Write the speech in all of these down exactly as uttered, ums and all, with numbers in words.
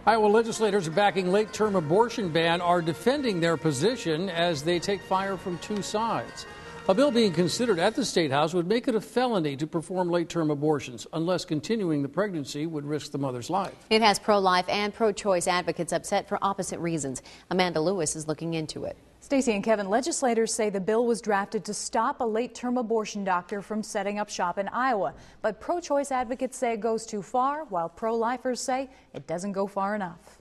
Iowa legislators backing late-term abortion ban are defending their position as they take fire from two sides. A bill being considered at the State House would make it a felony to perform late-term abortions unless continuing the pregnancy would risk the mother's life. It has pro-life and pro-choice advocates upset for opposite reasons. Amanda Lewis is looking into it. Stacey and Kevin, legislators say the bill was drafted to stop a late-term abortion doctor from setting up shop in Iowa. But pro-choice advocates say it goes too far, while pro-lifers say it doesn't go far enough.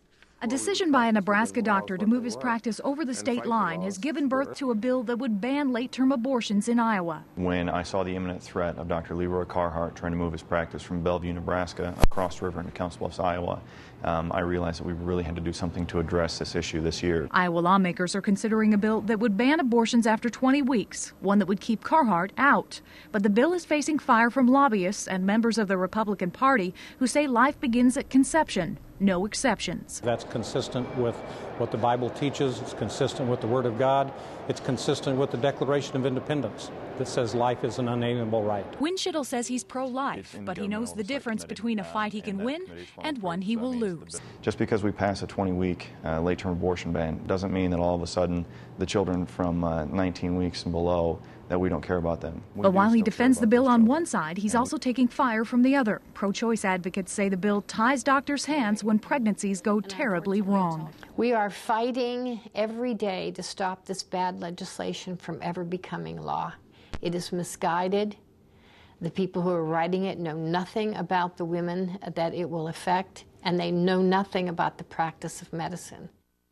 A decision by a Nebraska doctor to move his practice over the state line has given birth to a bill that would ban late-term abortions in Iowa. When I saw the imminent threat of Doctor Leroy Carhart trying to move his practice from Bellevue, Nebraska, across the river into Council Bluffs, Iowa, um, I realized that we really had to do something to address this issue this year. Iowa lawmakers are considering a bill that would ban abortions after twenty weeks, one that would keep Carhart out. But the bill is facing fire from lobbyists and members of the Republican Party who say life begins at conception. No exceptions. That's consistent with what the Bible teaches. It's consistent with the Word of God. It's consistent with the Declaration of Independence that says life is an unalienable right. Winschittel says he's pro-life, but he knows the difference between a fight he can win and one he will lose. Just because we pass a twenty-week uh, late-term abortion ban doesn't mean that all of a sudden the children from uh, nineteen weeks and below that we don't care about them. We but while he defends the bill on one side, he's also taking fire from the other. Pro-choice advocates say the bill ties doctors' hands when pregnancies go terribly wrong. We are fighting every day to stop this bad legislation from ever becoming law. It is misguided. The people who are writing it know nothing about the women that it will affect, and they know nothing about the practice of medicine.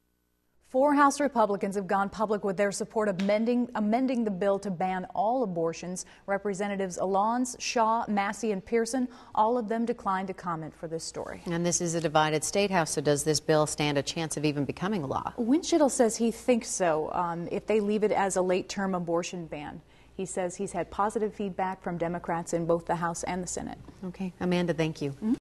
Four House Republicans have gone public with their support of amending, amending the bill to ban all abortions. Representatives Alons, Shaw, Massey, and Pearson, all of them declined to comment for this story. And this is a divided state house, so does this bill stand a chance of even becoming a law? Winschittel says he thinks so um, if they leave it as a late-term abortion ban. He says he's had positive feedback from Democrats in both the House and the Senate. Okay. Amanda, thank you. Mm-hmm.